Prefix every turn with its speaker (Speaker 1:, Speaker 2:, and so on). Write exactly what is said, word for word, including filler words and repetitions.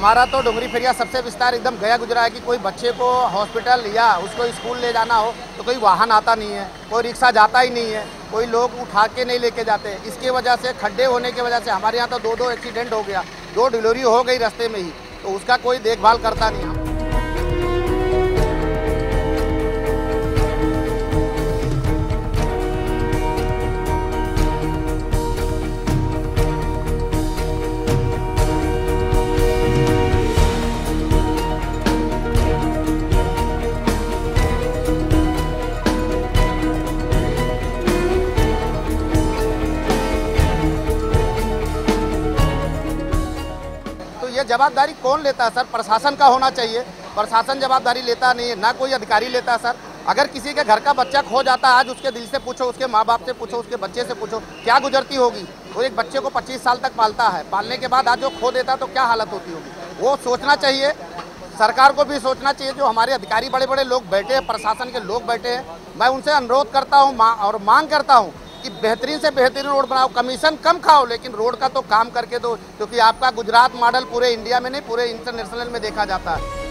Speaker 1: हमारा तो डोंगरी फेरिया सबसे विस्तार एकदम गया गुजरा है कि कोई बच्चे को हॉस्पिटल या उसको स्कूल ले जाना हो तो कोई वाहन आता नहीं है, कोई रिक्शा जाता ही नहीं है, कोई लोग उठा के नहीं लेके जाते। इसकी वजह से खड्डे होने की वजह से हमारे यहाँ तो दो दो एक्सीडेंट हो गया, दो डिलीवरी हो गई रास्ते में ही, तो उसका कोई देखभाल करता नहीं। ये जवाबदारी कौन लेता है सर? प्रशासन का होना चाहिए। प्रशासन जवाबदारी लेता नहीं है, ना कोई अधिकारी लेता है सर। अगर किसी के घर का बच्चा खो जाता है, आज उसके दिल से पूछो, उसके माँ बाप से पूछो, उसके बच्चे से पूछो, क्या गुजरती होगी। वो एक बच्चे को पच्चीस साल तक पालता है, पालने के बाद आज जो खो देता है तो क्या हालत होती होगी। वो सोचना चाहिए, सरकार को भी सोचना चाहिए। जो हमारे अधिकारी बड़े बड़े लोग बैठे हैं, प्रशासन के लोग बैठे हैं, मैं उनसे अनुरोध करता हूँ और मांग करता हूँ कि बेहतरीन से बेहतरीन रोड बनाओ, कमीशन कम खाओ लेकिन रोड का तो काम करके दो, क्योंकि आपका गुजरात मॉडल पूरे इंडिया में नहीं पूरे इंटरनेशनल में देखा जाता है।